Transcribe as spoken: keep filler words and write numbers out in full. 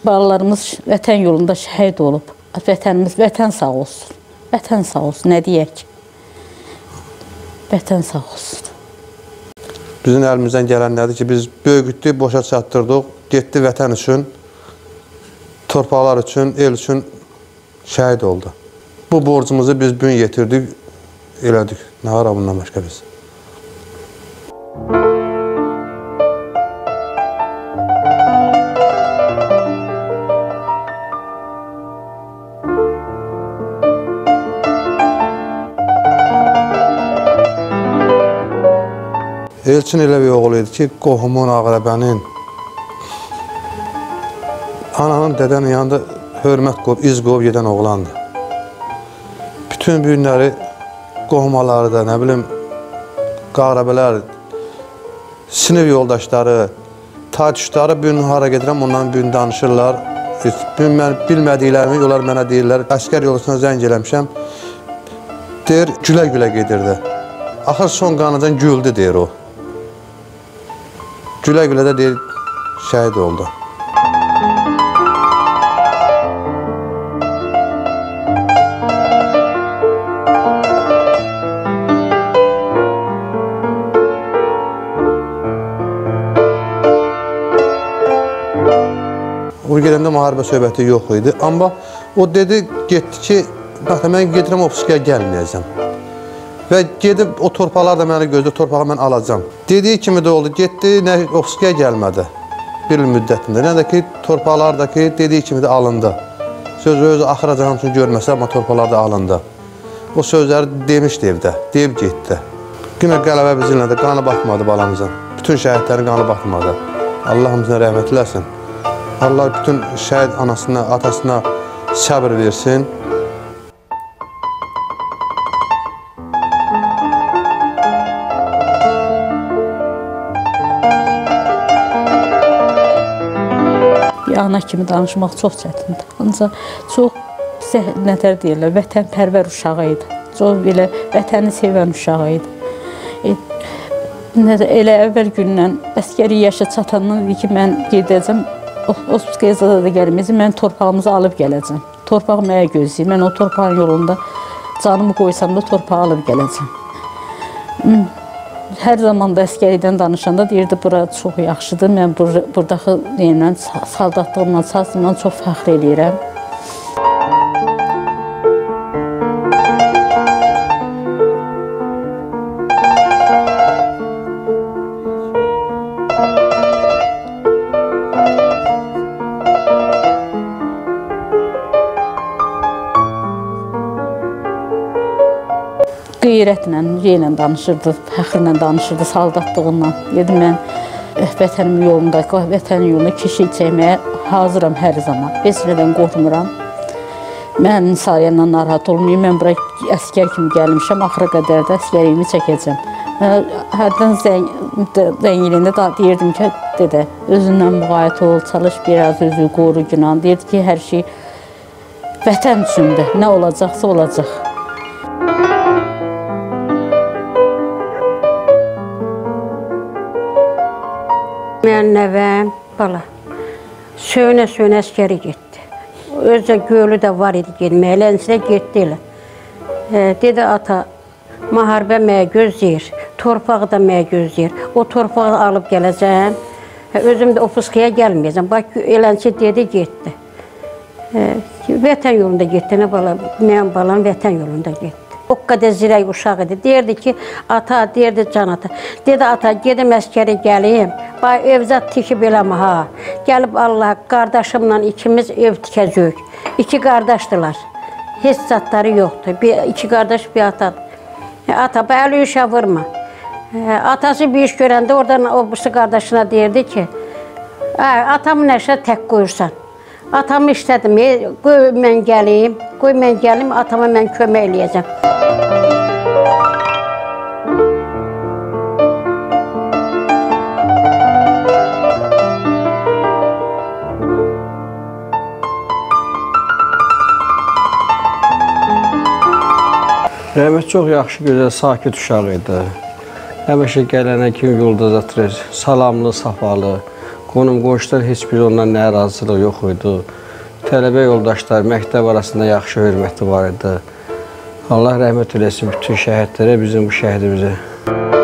balalarımız vətən yolunda şəhid olub. Vətənimiz, vətən sağ olsun. Vətən sağ olsun, nə deyək? Vətən sağ olsun. Bizim əlimizdən gələn nədir ki, biz böyütdük, boşa çatdırdıq, getdi vətən üçün, torpaqlar üçün, el üçün şəhid oldu. Bu borcumuzu biz bugün yetirdik, elədik. Nə var bundan başqa biz? Elçin elə bir oğul idi ki, qohumun, ağrəbənin, ananın, dədənin yanında hörmət qoyub, iz qoyub gedən oğlandı. Bütün günləri qohumaları da, nə bilim, ağrəbələr, sinif yoldaşları, taytuşları bir gün hara gedirəm, ondan bir gün danışırlar. Bugün mən bilmədiklərimi, onlar mənə deyirlər, əskər yolusuna zəng eləmişəm, deyir, gülə-gülə gedirdi. Axır son qanadan güldü, deyir o. Gülə-gülə də deyir, şəhid oldu. O gələndə müharibə söhbəti yox idi. Amma o dedi, getdi ki, mən gedirəm, Ofiskaya gəlməyəcəm. Və gedib o torpaqlar da məni gözlə, torpağı mən alacam. Dediyi kimi də oldu, getdi, nə Ofiskaya gəlmədi bir il müddətində. Nə də ki, torpaqlardakı dediyi kimi də alındı. Sözü özü axıracan hamısını görməsə, amma torpaqlar da alındı. O sözləri demişdi evdə, deyib getdi. Günə qələbə bizimlə də qanı batmadı balamızın. Bütün şəhidlərin qanı batmadı. Allah hamısına rəhmət eləsin. Allah bütün şəhid anasına, atasına səbir versin. Bir ana kimi danışmaq çox çətindir. Ancaq çox nətər deyirlər, vətənpərvər uşağı idi. Çox belə vətəni sevən uşağı idi. Elə əvvəl gündən əskəri yaşa çatandan dedi ki, mən gedəcəm, Ofiskaya zada da gəlməyəcəm, mən torpağımızı alıb gələcəm. Torpaq mənə gözləyir, mən o torpağın yolunda canımı qoysam da torpağı alıb gələcəm. Hər zaman da əskəridən danışanda deyirdi, bura çox yaxşıdır, mən buradakı saldatlığımla, sazımla çox fəxr eləyirəm. Qeyrətlə, yenə danışırdı, fəxrlə danışırdı, saldatlığından. Dedim, mən vətənimin yolunda, vətənin yolunda keşik çəkməyə hazıram hər zaman. Heç nədən qorxmuram. Mən sayəndən narahat olmayayım, mən bura əskər kimi gəlmişəm, axıra qədər də əskəriyimi çəkəcəm. Hərdən zəng eləyəndə deyirdim ki, dedə, özündən müğayət ol, çalış, biraz özü qoru günah. Deyirdi ki, hər şey vətən üçündür, nə olacaqsa olacaq. Mənim nəvəm, bala, söynə-söynə əskəri getdi. Özə gölü də var idi getməyə, elənsinə getdi elə. Dedi, ata, müharibə mənə gözləyir, torpağı da mənə gözləyir. O torpağı alıb gələcəm, özüm də Ofiskaya gəlməyəcəm. Bax, elənsi dedi, getdi. Vətən yolunda getdi, nə bala, mənim balam vətən yolunda getdi. O qədər zirək uşaq idi. Deyirdi ki, ata, deyirdi can ata. Dedi, ata, gedim əskəri gəlim. Bax, evzat tikib eləmə, ha. Gəlib Allah, qardaşımla ikimiz ev tikəcək. İki qardaşdılar. Heç zatları yoxdur. Bir, iki qardaş, bir atadır. Ata, bax, əli uşaq vurma. Atası bir iş görəndə oradan o birisi qardaşına deyirdi ki, atamı nəşə tək qoyursan. Atamı işlədim, qoy mən gəlim, qoy mən gəlim, atama mən kömək eləyəcəm. Rəhmət çox yaxşı, gözəl, sakit uşaq idi. Həmişə gələnə kimi yolda zatırır, salamlı, safalı, Qonum qonşular heç biri ondan narazılıq yox idi. Tələbə yoldaşlar, məktəb arasında yaxşı hörməti var idi. Allah rəhmət eləsin bütün şəhidlərə, bizim bu şəhidimizə.